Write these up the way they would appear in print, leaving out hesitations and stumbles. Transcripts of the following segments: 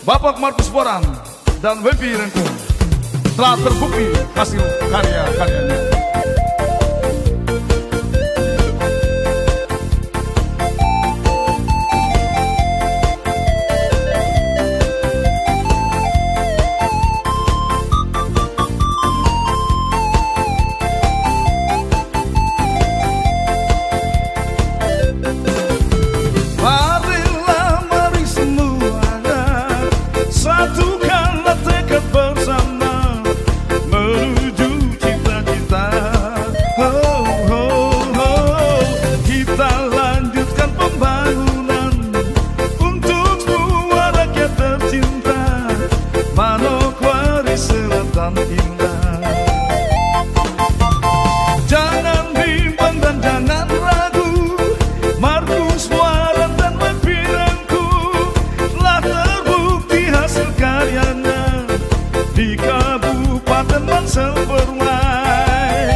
Bapak Markus Boran dan Wepi Rengkung telah terbukti hasil karya-karyanya. Jangan bimbang dan jangan ragu, Markus Boran dan Wepi Rengkung telah terbukti hasil karyanya di Kabupaten Bangsal Permai.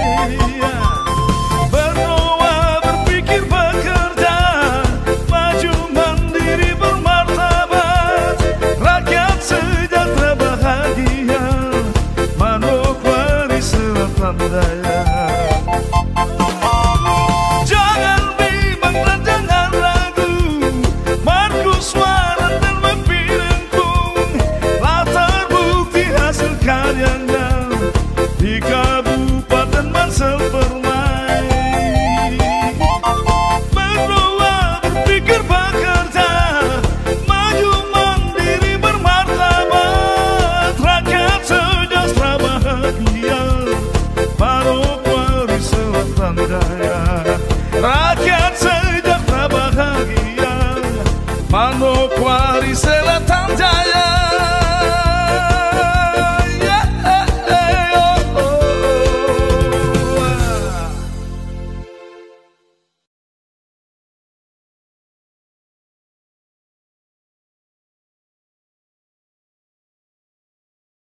Berdoa, berpikir, bekerja, maju mandiri bermartabat, rakyat sejahtera bahagia, Manokwari Selatan Daya. Jangan bimbang dan jangan ragu, Markus Boran dan Wepi Rengkung telah terbukti hasil karyanya di Kabupaten Bangsal Permai. Berdoa, berpikir, bekerja, maju mandiri bermartabat, rakyat sejahtera bahagia, Manokwari Selatan Daya. Rakyat sejahtera bahagia, Manokwari Selatan Jaya.